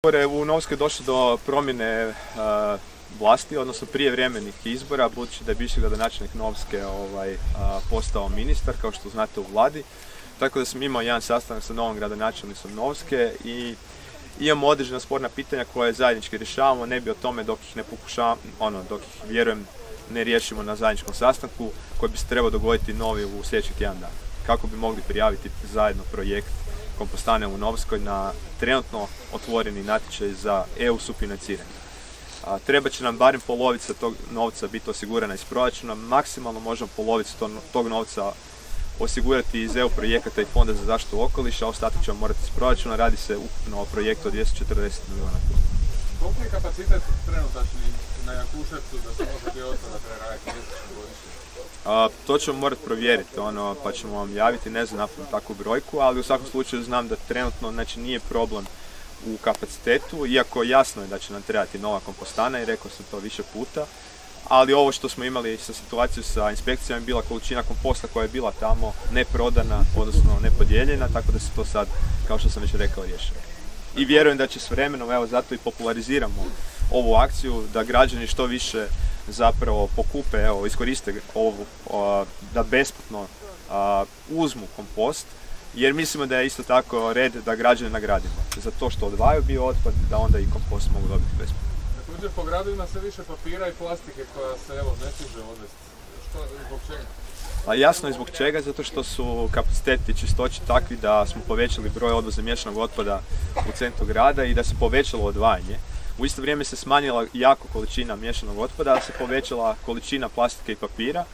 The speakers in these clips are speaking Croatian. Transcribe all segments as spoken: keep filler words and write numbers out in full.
U Novskoj je došlo do promjene uh, vlasti, odnosno prijevremenih izbora, budući da je bivši gradonačelnik Novske ovaj, uh, postao ministar, kao što znate, u vladi. Tako da sam imao jedan sastanak sa novom gradonačelnicom Novske i imamo određena sporna pitanja koje zajednički rješavamo, ne bi o tome dok ih ne pokušavamo, ono, dok ih vjerujem ne riješimo na zajedničkom sastanku koji bi se trebao dogoditi novi u sljedećih tjedan dana. Kako bi mogli prijaviti zajedno projekt kompostane u Novskoj na trenutno otvoreni natječaj za E U sufinanciranje. A, treba će nam barem polovica tog novca biti osigurana iz proračuna, maksimalno možemo polovicu tog novca osigurati iz E U projekata i Fonda za zaštitu okoliša, a ostatak ćemo morati iz proračuna. Radi se ukupno o projektu od dvjesto četrdeset milijuna kuna. Koliko je kapacitet trenutačni na Jakuševcu da se može bio otpada preraditi mjesečno godišnje? A, to ćemo morati provjeriti, ono, pa ćemo vam javiti, ne znam napraviti takvu brojku, ali u svakom slučaju znam da trenutno, znači, nije problem u kapacitetu, iako jasno je da će nam trebati nova kompostana i rekao sam to više puta, ali ovo što smo imali sa situaciju sa inspekcijama je bila količina komposta koja je bila tamo neprodana, odnosno nepodijeljena, tako da se to sad, kao što sam već rekao, riješilo. I vjerujem da će s vremenom, evo zato i populariziramo ovu akciju, da građani što više zapravo pokupe, evo, iskoriste ovu, o, da besplatno a, uzmu kompost, jer mislimo da je isto tako red da građane nagradimo za to što odvajaju bio otpad, da onda i kompost mogu dobiti besplatno. Također po gradu ima sve više papira i plastike koja se, evo, ne stiže odvesti. Što, zbog čega? A jasno je zbog čega, zato što su kapaciteti i čistoće takvi da smo povećali broj odvoza miješanog otpada u centru grada i da se povećalo odvajanje. U isto vrijeme se smanjila jako količina miješanog otpada, ali se povećala količina plastike i papira.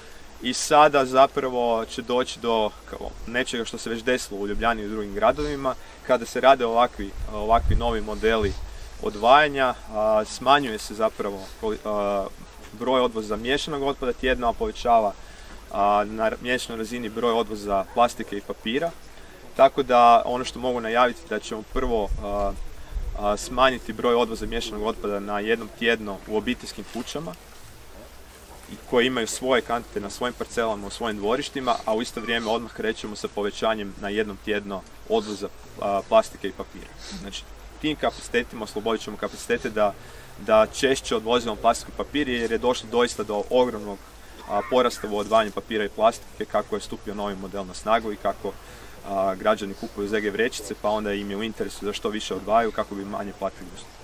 I sada zapravo će doći do kao, nečega što se već desilo u Ljubljani i u drugim gradovima. Kada se rade ovakvi, ovakvi novi modeli odvajanja, a, smanjuje se zapravo a, broj odvoza miješanog otpada tjedno, a povećava a, na mjesečnoj razini broj odvoza plastike i papira. Tako da ono što mogu najaviti da ćemo prvo a, a, smanjiti broj odvoza miješanog otpada na jednom tjedno u obiteljskim kućama koji imaju svoje kante na svojim parcelama, u svojim dvorištima, a u isto vrijeme odmah krećemo sa povećanjem na jednom tjedno odvoza a, plastike i papira. Znači, tim kapacitetima oslobodit ćemo kapacitete da, da češće odvozimo plastiku i papir, jer je došlo doista do ogromnog a, porasta u odvajanju papira i plastike kako je stupio novi model na snagu i kako a, građani kupuju Z G vrećice, pa onda im je u interesu da što više odvajaju kako bi manje platili uslugu.